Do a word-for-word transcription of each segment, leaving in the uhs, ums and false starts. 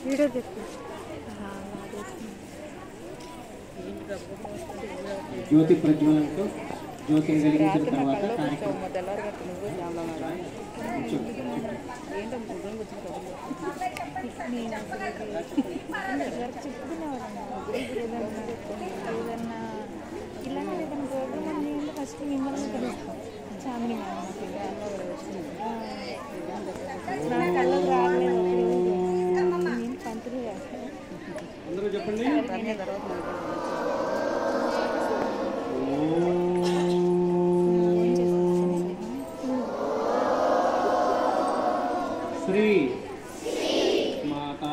జ్యోతి ప్రజ్వలనతో జ్యోతిని వెలిగించిన తర్వాత కార్యక్రమం ఫస్ట్ మిమ్మల్ని పిలుస్తాం చాందిని నా కళ్ళకు రాలేదు నేను పంతులు అందరూ చెప్పండి. శ్రీ మాతా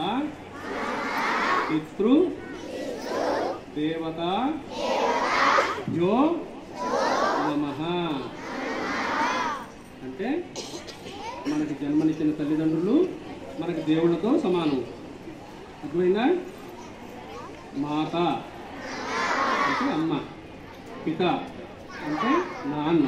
పితృ దేవత యో నమః అంటే మనకి జన్మనిచ్చిన తల్లిదండ్రులు మనకి దేవుళ్ళతో సమానం. అర్థమైందా? మాత అంటే అమ్మ, పిత అంటే నాన్న.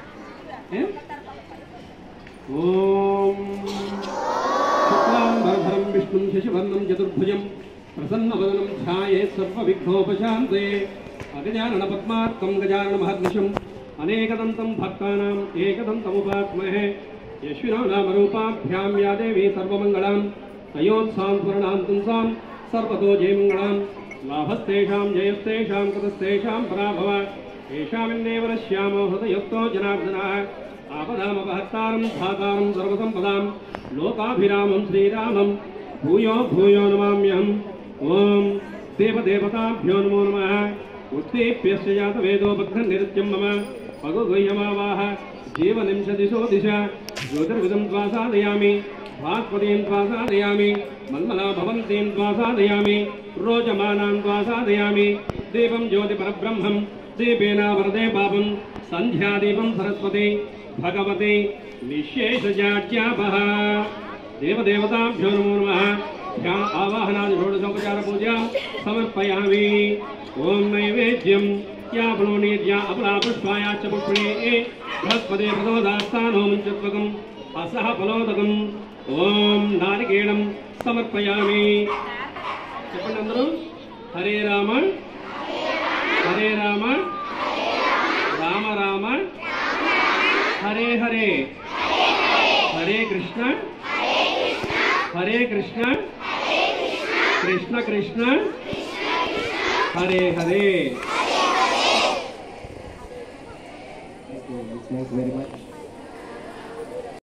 ఓం శుక్లాంబరధరం విష్ణుం శశివర్ణం చతుర్భుజం ప్రసన్నవదనం ధ్యాయేత్ సర్వవిఘ్నోపశాంతయే అగజానన పద్మార్కం గజానన మహర్నిశం అనేకదంతం భక్తానాం ఏకదంతముపాస్మహే యశ్వినో నామరూపాభ్యాం యా దేవీ సర్వమంగళాం తయోత్సాం స్వర్ణాం తుంసాం సర్వతో జయమంగళాం లాభస్తేషాం జయస్తేషాం కృతస్తేషాం పరాభవ ఏషామిన్నేవరశ్యామో హృదయస్థో జనార్దనః ఆపదామపహర్తారం ధాతారం సర్వసంపదాం లోకాభిరామం శ్రీరామం భూయో భూయో నమామ్యహం. ఓం దేవదేవతాభ్యో నమో నమః. ఉత్తేప్యస్య జాత వేదో భక్తం నిరుత్యం మమ పగుగుహ్యమావాహ జీవనింశదిశో దిశ జ్యోతిర్విదం త్వా సాధయామి భాస్పతీం త్వా సాధయామి మన్మలా భవంతీం త్వా సాధయామి రోచమానాం త్వా సాధయామి దీపం జ్యోతి పరబ్రహ్మం దీపేన వరదే పాపం సంధ్యాదీపం సరస్వతి భగవతి నిశేషజాడ్యాపః. దేవదేవతాభ్యో నమో నమః. ధ్యాన ఆవాహనాది షోడశోపచార పూజాం సమర్పయామి. ఓం నైవేద్యం యాపనోనీర్యా అపలా పుష్పాయాచ పుష్పిణే బృహస్పతే ప్రదోదాస్తానో మంచత్వకం అసహ ఫలోదకం. ఓం నారికేళం సమర్పయామి. చెప్పండి అందరూ. Hare Rama Hare Rama Rama Rama Hare Hare Hare Krishna Hare Krishna Krishna Krishna Hare Hare. Thank you very much.